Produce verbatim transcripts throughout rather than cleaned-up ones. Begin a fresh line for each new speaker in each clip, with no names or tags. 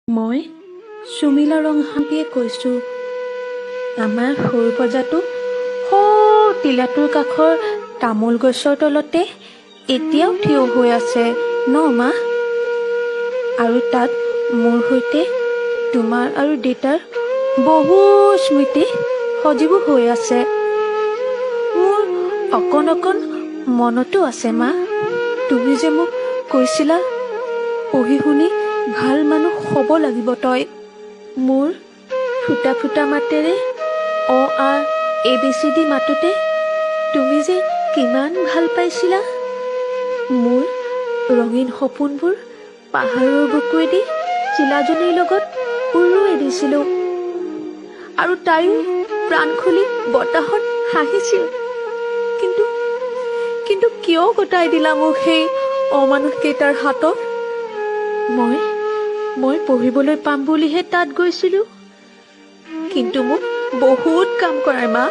মই সুমিলা ৰংহাতীয়ে কৈছোঁ। আমাৰ সৰু প্ৰজাটো সৌ টিলাটোৰ কাষৰ তামোল গছৰ তলতে এতিয়াও থিয় হৈ আছে ন মা? আৰু তাত মোৰ সৈতে তোমাৰ আৰু দেউতাৰ বহু স্মৃতি সজীৱ হৈ আছে। মোৰ অকণ অকণ মনতো আছে মা, তুমি যে মোক কৈছিলা পঢ়ি শুনি ভাল মানুহ হ'ব লাগিব তই। মোৰ ফুটা ফুটা মাতেৰে অ আ এ বি চি ডি মাতোতে তুমি যে কিমান ভাল পাইছিলা। মোৰ ৰঙীন সপোনবোৰ পাহাৰৰ বুকুৱেদি চিলাজনীৰ লগত উৰুৱাই দিছিলোঁ আৰু তাইও প্ৰাণ খুলি বতাহত হাঁহিছিল। কিন্তু কিন্তু কিয় গতাই দিলা মোক সেই অমানুহকেইটাৰ হাতত? মই মই পঢ়িবলৈ পাম বুলিহে তাত গৈছিলোঁ, কিন্তু মোক বহুত কাম কৰায় মা।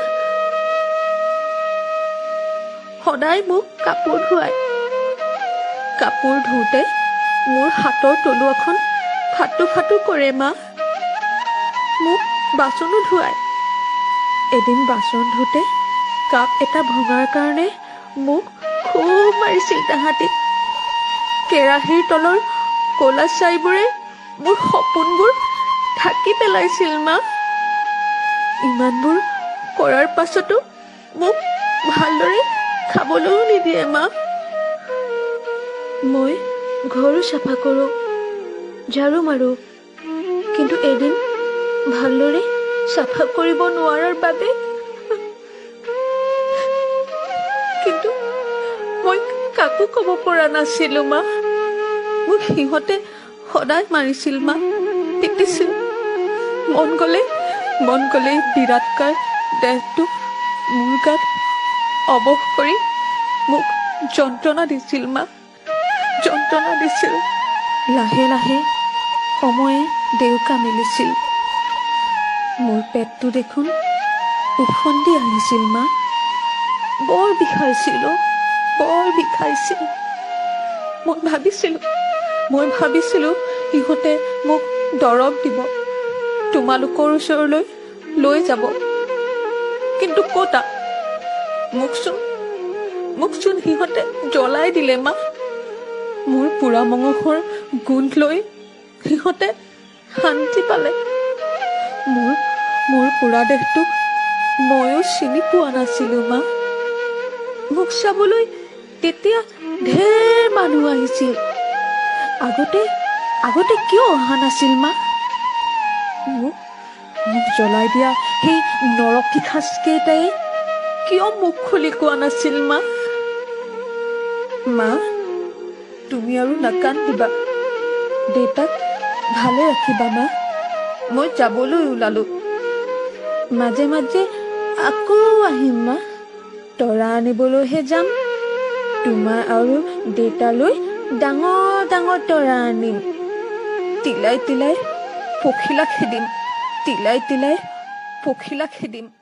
সদায় মোক কাপোৰ ধুৱায়। কাপোৰ ধুওঁতে মোৰ হাতৰ তলুৱাখন ফাটো ফাটো কৰে মা। মোক বাচনো ধুৱায়। এদিন বাচন ধুওঁতে কাপ এটা ভঙাৰ কাৰণে মোক খুব মাৰিছিল তাহাঁতি। কেৰাহীৰ তলৰ ক'লা ছাইবোৰে মোৰ সপোনবোৰ ঢাকি পেলাইছিল মা। ইমানবোৰ কৰাৰ পাছতো মোক ভালদৰে খাবলৈও নিদিয়ে মা। মই ঘৰো চাফা কৰোঁ, ঝাৰু মাৰোঁ, কিন্তু এদিন ভালদৰে চাফা কৰিব নোৱাৰাৰ বাবে কিন্তু মই কাকো ক'ব পৰা নাছিলোঁ মা। মোক সিহঁতে সদায় মাৰিছিল মা, পিটিছিল। মন গ'লে মন গ'লেই বিৰাটকাৰ দেহটো মোৰ গাত অৱশ কৰি মোক যন্ত্ৰণা দিছিল মা, যন্ত্ৰণা দিছিল। লাহে লাহে সময়ে ডেউকা মেলিছিল। মোৰ পেটটো দেখোন উফন্দি আহিছিল মা। বৰ বিষাইছিল, বৰ বিষাইছিল। মই ভাবিছিলোঁ মই ভাবিছিলোঁ সিহঁতে মোক দৰৱ দিব, তোমালোকৰ ওচৰলৈ লৈ যাব। কিন্তু ক'তা, মোকচোন মোকচোন সিহঁতে জ্বলাই দিলে মা। মোৰ পোৰা মঙহৰ গোন্ধ লৈ সিহঁতে শান্তি পালে। মোৰ মোৰ পোৰা দেহটোক ময়ো চিনি পোৱা নাছিলোঁ মা। মোক চাবলৈ তেতিয়া ঢেৰ মানুহ আহিছিল। আগতে আগতে কিয় অহা নাছিল মা? মোক মোক জ্বলাই দিয়া সেই নৰপিশাচকেইটাই কিয় মুখ খুলি কোৱা নাছিল মা? মা, তুমি আৰু নাকান্দিবা, দেউতাক ভালে ৰাখিবা মা। মই যাবলৈ ওলালোঁ। মাজে মাজে আকৌ আহিম মা। তৰা আনিবলৈহে যাম। তোমাৰ আৰু দেউতালৈ ডাঙৰ ডাঙৰ তৰা আনিম। তিলাই তিলাই পখিলা খেদিম, তিলাই তিলাই পখিলা খেদিম।